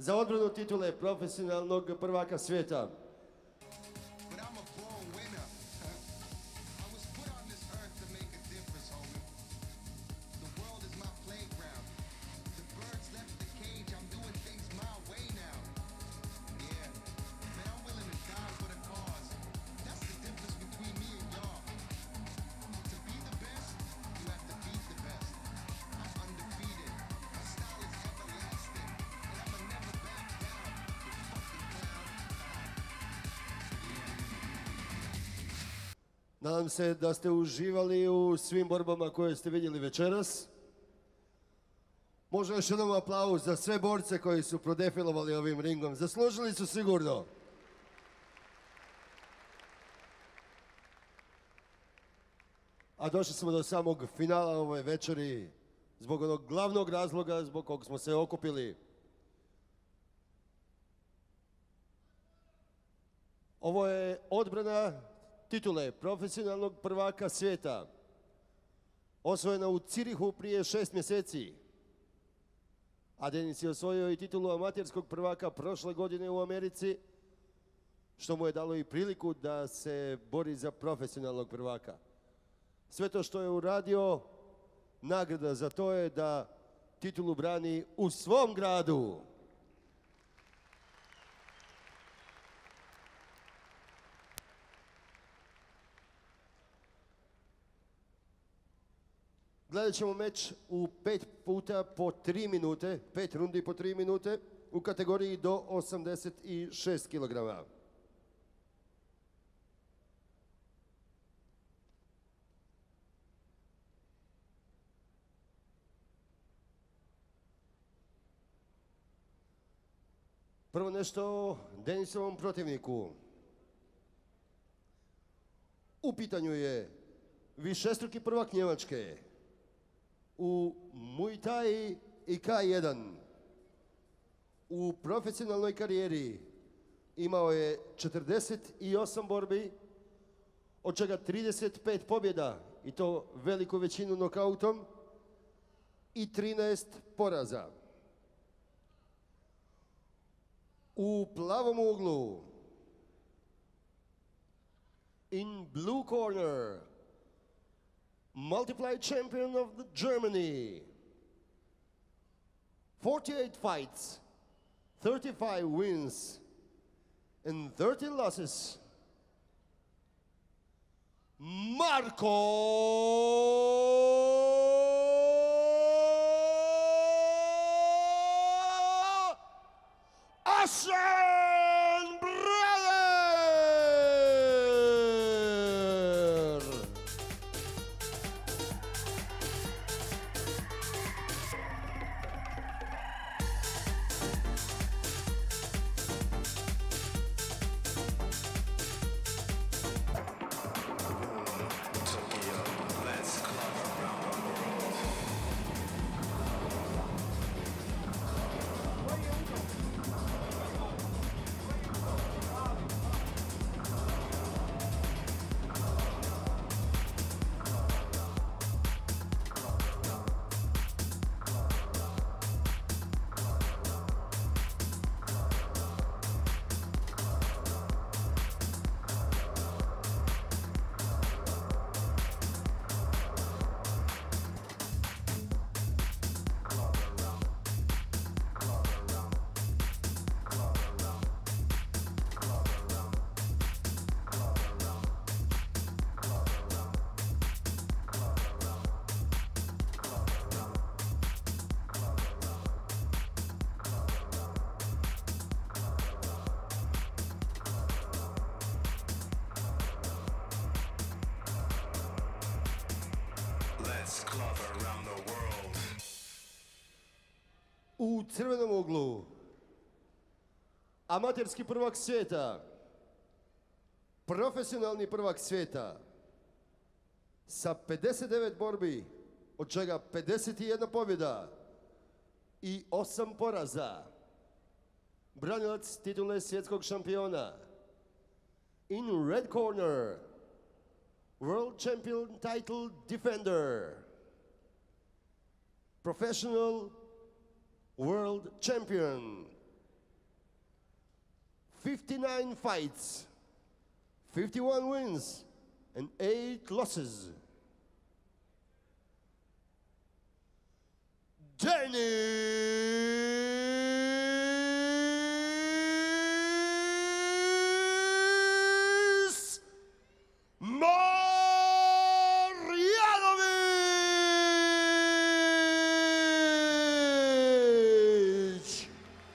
za odbranu titule profesionalnog prvaka svijeta. Nadam se da ste uživali u svim borbama koje ste vidjeli večeras. Možda još jednom aplauz za sve borce koji su prodefilovali ovim ringom. Zaslužili su sigurno. A došli smo do samog finala ove večeri zbog onog glavnog razloga zbog kog smo se okupili. Ovo je odbrana titule profesionalnog prvaka svijeta, osvojena u Cirihu prije 6 mjeseci. A Denis je osvojio i titulu amaterskog prvaka prošle godine u Americi, što mu je dalo i priliku da se bori za profesionalnog prvaka. Sve to što je uradio, nagrada za to je da titulu brani u svom gradu. Gledat ćemo meč u 5 puta po 3 minute, 5 rundi po 3 minute u kategoriji do 86 kg. Prvo nešto o Denisovom protivniku. U pitanju je višestruki prvak Njemačke u Muay Thai i K1. U profesionalnoj karijeri imao je 48 borbi, od čega 35 pobjeda, i to veliku većinu nokautom, i 13 poraza. U plavom uglu, in blue corner, multiply champion of Germany. 48 fights, 35 wins, and 30 losses. Marko Aschenbrenner! U crvenom uglu, amaterski prvak svijeta, profesionalni prvak svijeta, sa 59 borbi, od čega 51 pobjeda i 8 poraza. Branilac titule svjetskog šampiona. In red corner, world champion title defender, professional world champion, 59 fights, 51 wins, and 8 losses. Denis Marjanović!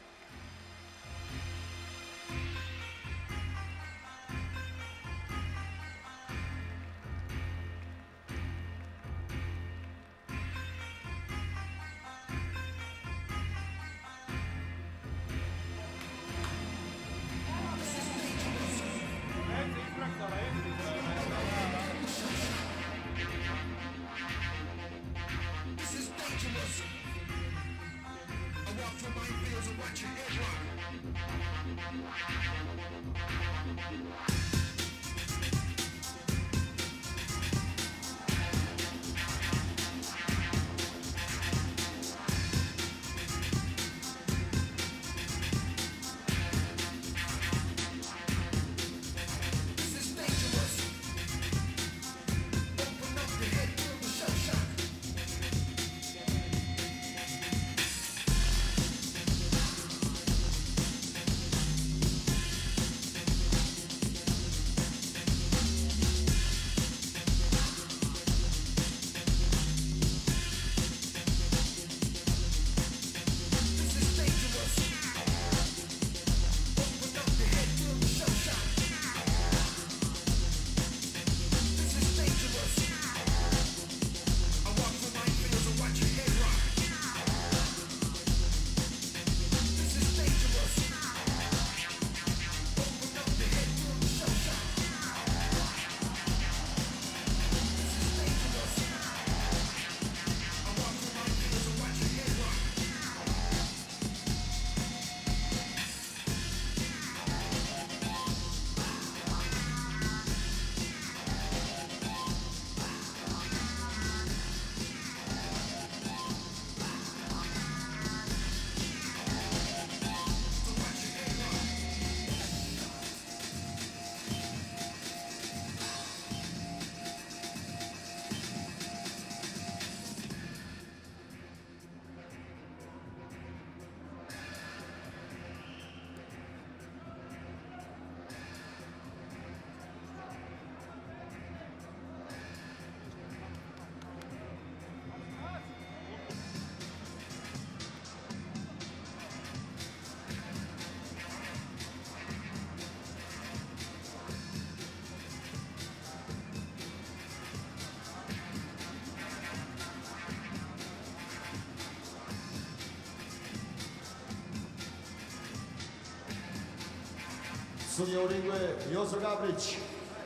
Sudija u ringu je Jozo Gabrić.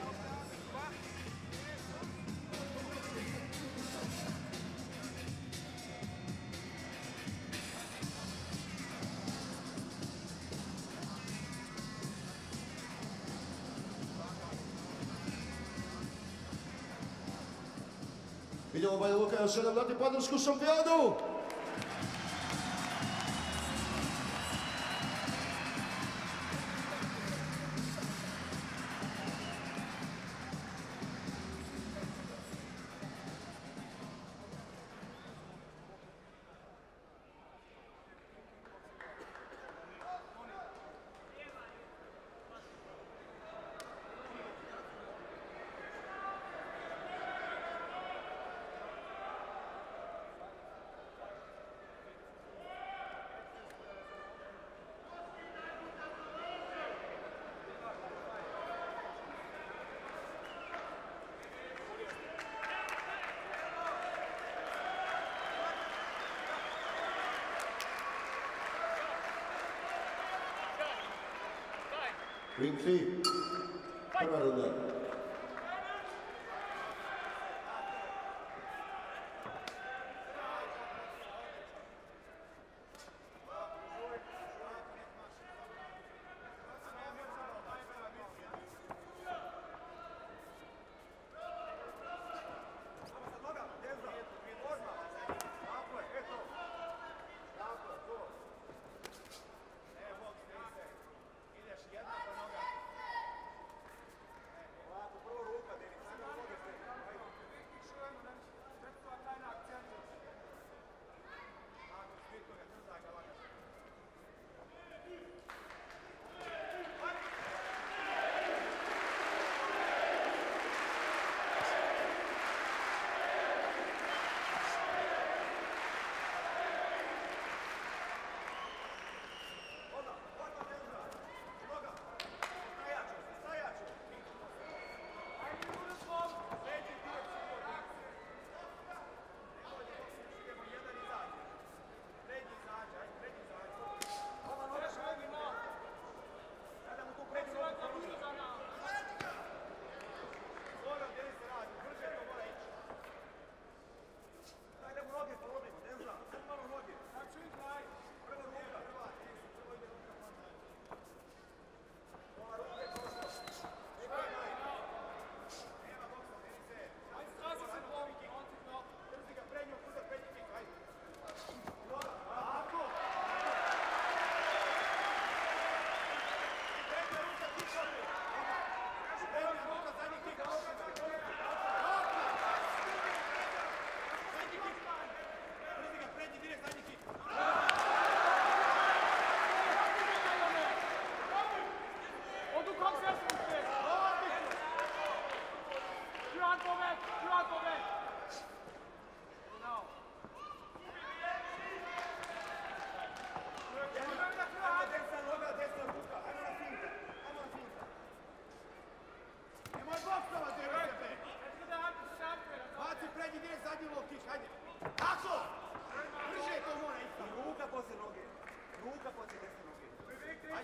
Idemo Banja Luka još jednom dati podršku šampionu. Ring 3, prva runda. Ideš jedna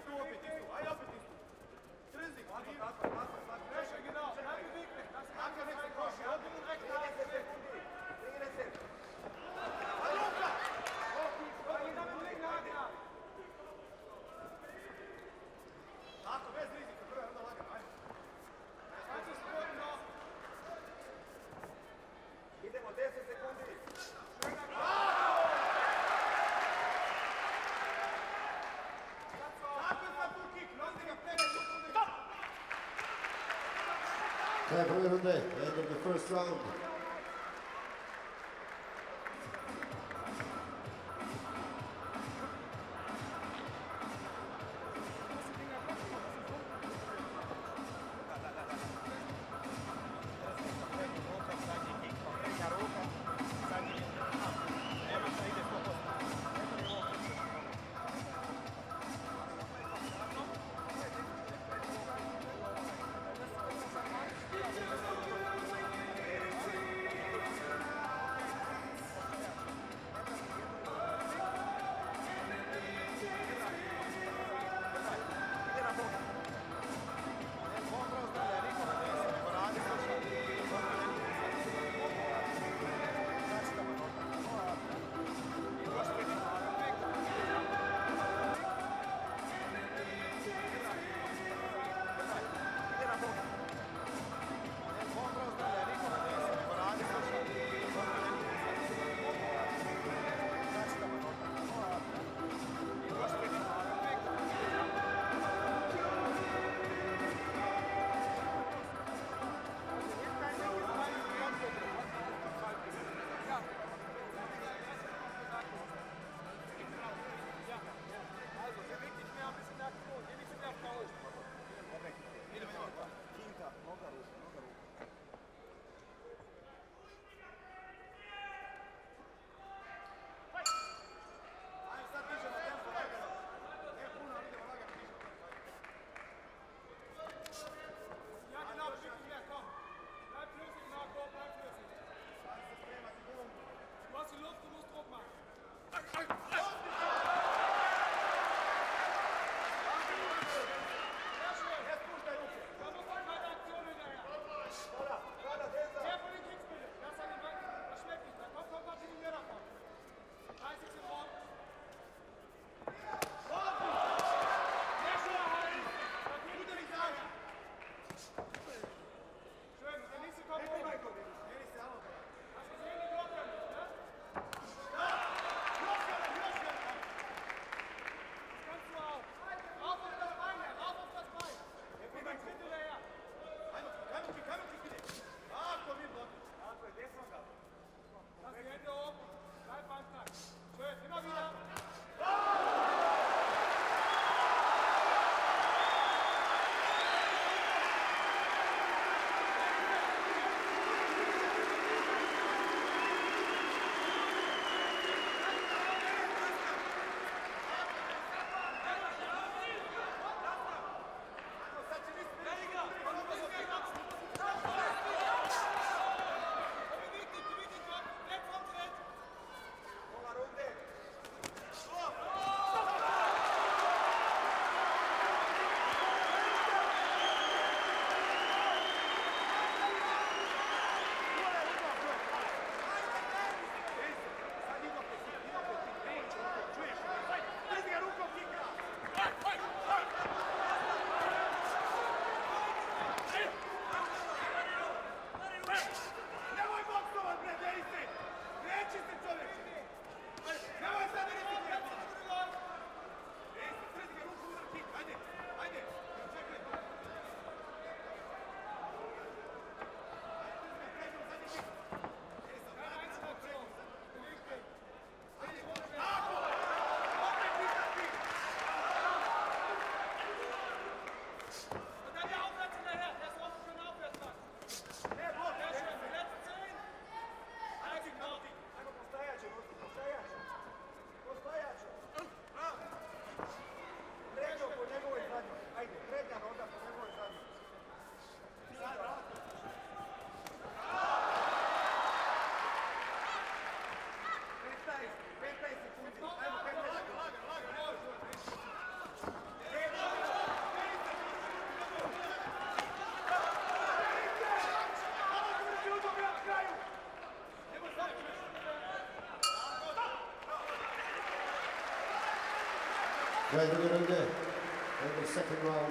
Kraj prve runde, end of the first round. Kraj druge runde, and the second round.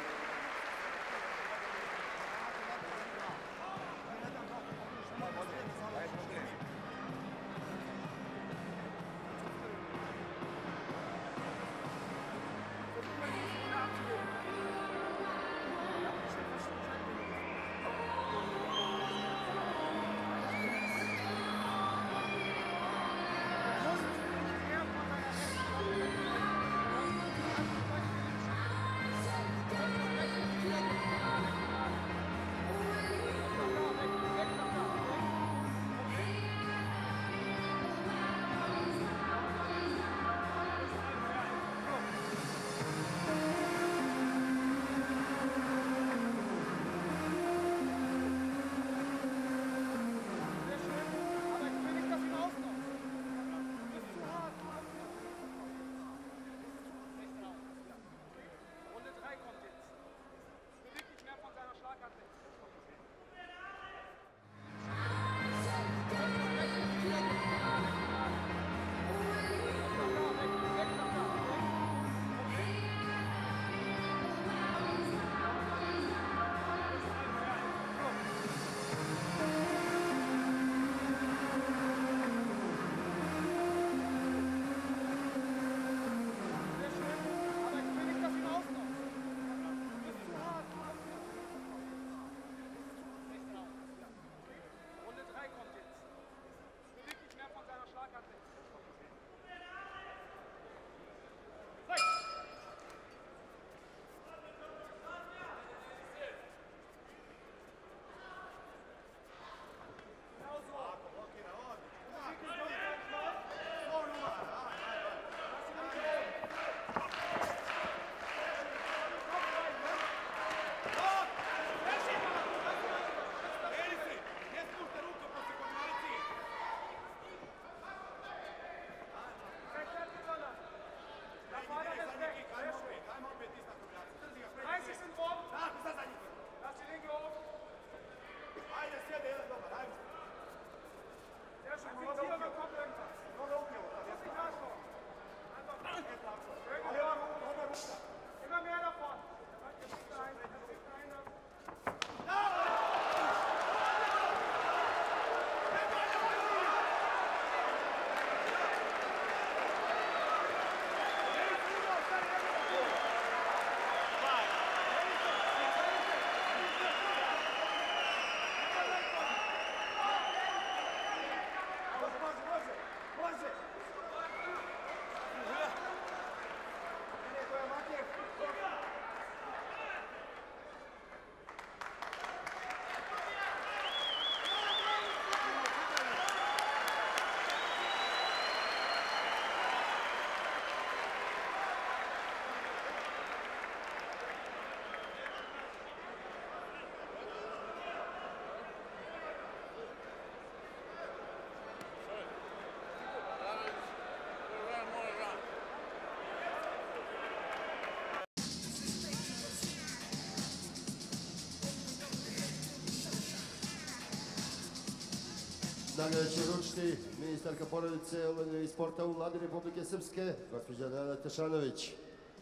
Nagrada će uručiti ministarka porodice, omladine i sporta u Vladi Republike Srpske, gospođa Nada Tešanović.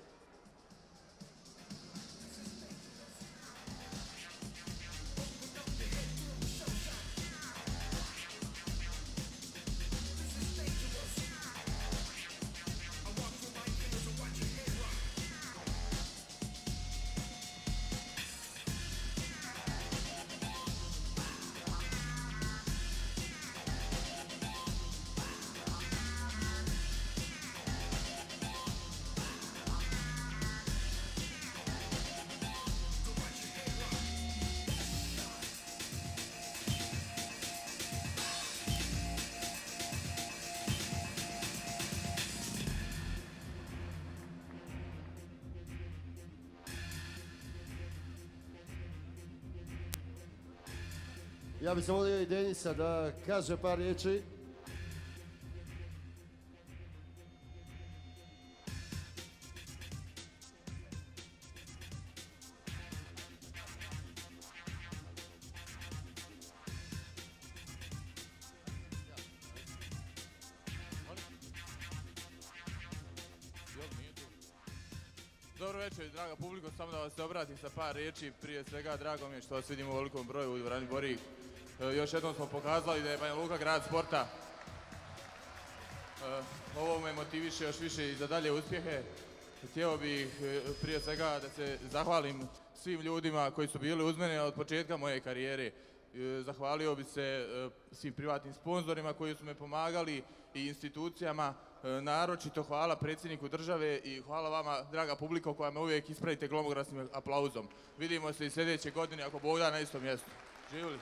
Ja bih se molio i Denisa da kaže par riječi. Dobro večer, draga publiko, samo da vas se obratim sa par riječi. Prije svega, drago mi je što vas vidimo u velikom broju u dvorani Borik. Još jednom smo pokazali da je Banja Luka grad sporta. Ovo me motiviše još više i za dalje uspjehe. Htio bih prije svega da se zahvalim svim ljudima koji su bili uz mene od početka moje karijere. Zahvalio bi se svim privatnim sponzorima koji su me pomagali i institucijama. Naročito hvala predsjedniku države i hvala vama, draga publiko, koja me uvijek ispravite glomoglasnim aplauzom. Vidimo se i sljedeće godine, ako Bog da, na istom mjestu. Živjeli!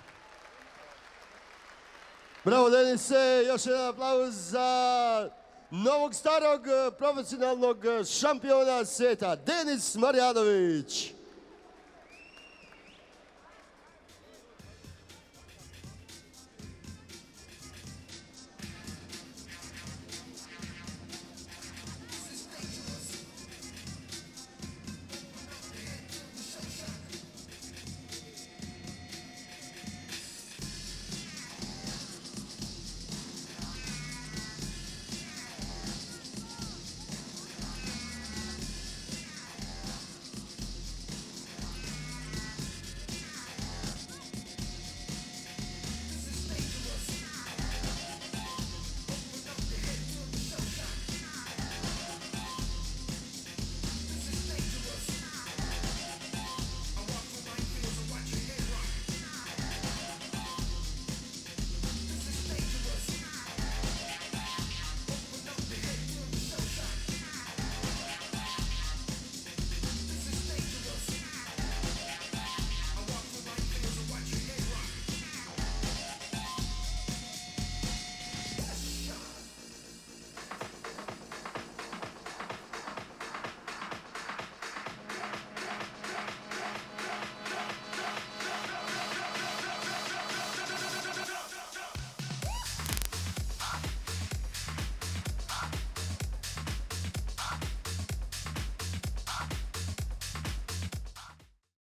Bravo Denise, još jedan aplauz za novog starog profesionalnog šampiona svijeta, Denis Marjanović.